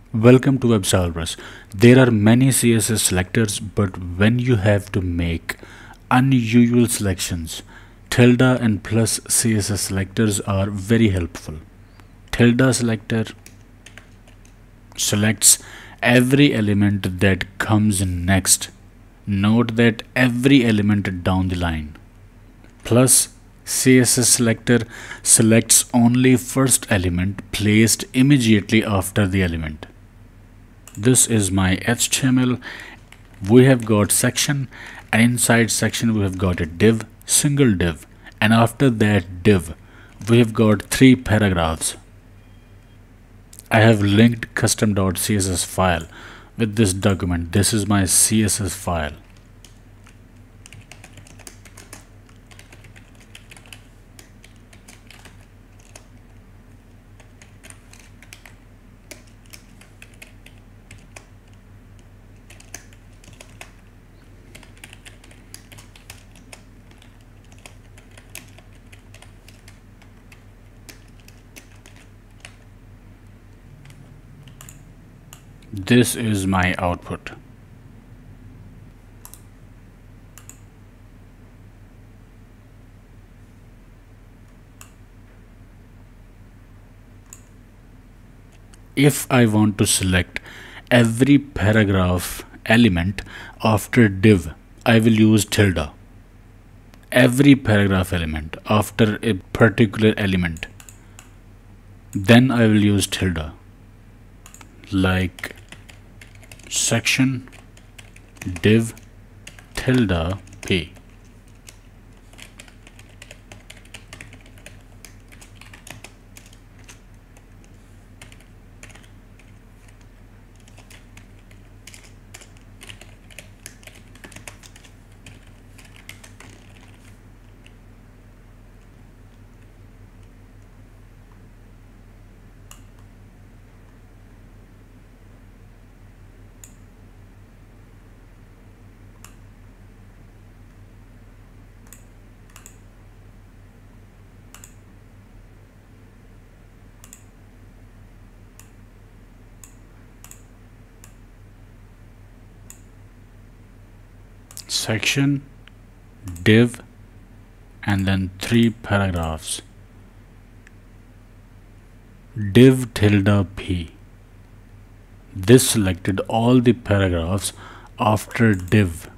Welcome to WebStylePress. There are many CSS selectors, but when you have to make unusual selections, Tilde and Plus CSS selectors are very helpful. Tilde selector selects every element that comes next. Note that every element down the line. Plus CSS selector selects only first element placed immediately after the element. This is my HTML. We have got section, and inside section we have got a div, single div, and after that div we have got 3 paragraphs. I have linked custom.css file with this document. This is my CSS file. This is my output. If I want to select every paragraph element after div, I will use tilde. Every paragraph element after a particular element, then I will use tilde, like section div tilde p. Section div and then 3 paragraphs, div tilde p. This selected all the paragraphs after div,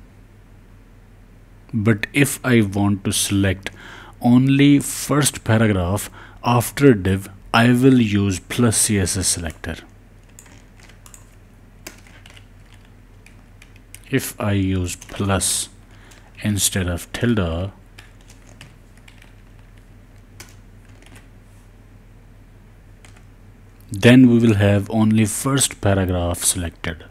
but if I want to select only first paragraph after div, I will use plus CSS selector. If I use plus instead of tilde, then we will have only first paragraph selected.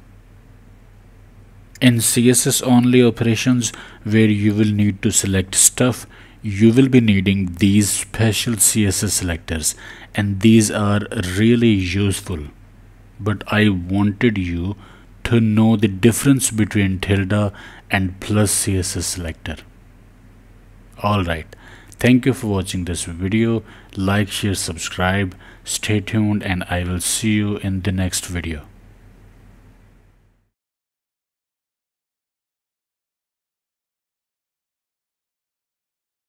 In CSS only operations where you will need to select stuff, you will be needing these special CSS selectors, and these are really useful. But I wanted you to know the difference between tilde and plus CSS selector. Alright, thank you for watching this video. Like, share, subscribe, stay tuned, and I will see you in the next video.